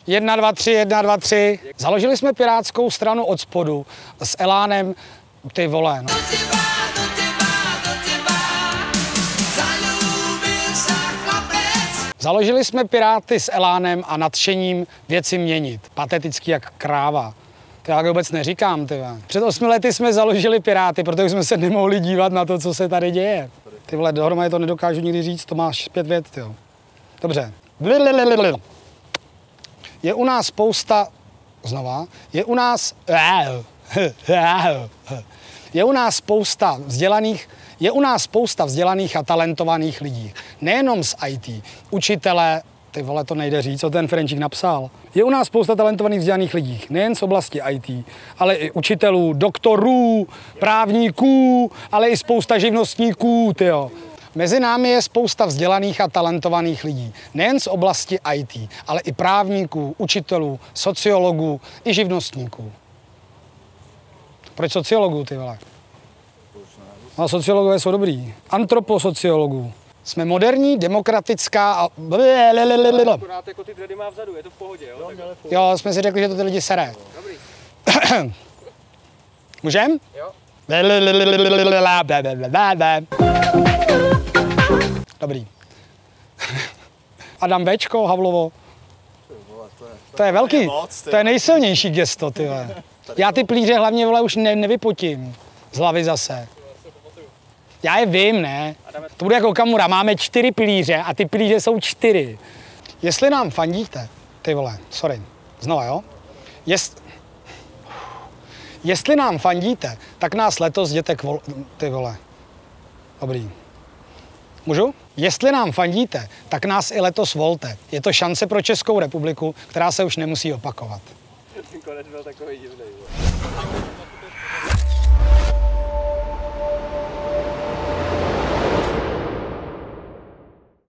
1, 2, 3, 1, 2, 3. Založili jsme pirátskou stranu od spodu s elánem, ty vole. No. Založili jsme Piráty s elánem a nadšením věci měnit. Patetický jak kráva. To já vůbec neříkám, ty vole. Před 8 lety jsme založili Piráty, protože jsme se nemohli dívat na to, co se tady děje. Ty vole, dohromady to nedokážu nikdy říct, to máš 5 vět, tyjo. Dobře. Je u nás spousta... Znova. Je u nás spousta vzdělaných a talentovaných lidí. Nejenom z IT. Učitelé, ty vole, to nejde říct, co ten Frenčík napsal. Je u nás spousta talentovaných vzdělaných lidí. Nejen z oblasti IT, ale i učitelů, doktorů, právníků, ale i spousta živnostníků, tyjo. Mezi námi je spousta vzdělaných a talentovaných lidí. Nejen z oblasti IT, ale i právníků, učitelů, sociologů i živnostníků. Proč sociologů, ty vole? No, sociologové jsou dobrý. Antroposociologů. Jsme moderní, demokratická a... Akorát jako ty dready má vzadu, je to v pohodě, jo? Jo, jsme si řekli, že to ty lidi sere. Dobrý. Můžem? Jo. Dobrý. Adam Včko, Havlovo. To je velký, to je nejsilnější gesto, ty vole. Já ty plíře hlavně, vole, už nevypotím z hlavy zase. Já je vím, ne? To bude jako Okamura, máme 4 pilíře a ty pilíře jsou 4. Jestli nám fandíte, ty vole, sorry, znova, jo? Jestli nám fandíte, tak nás letos jděte ty vole. Dobrý. Můžu? Jestli nám fandíte, tak nás i letos volte. Je to šance pro Českou republiku, která se už nemusí opakovat. Ten konec byl takový divný.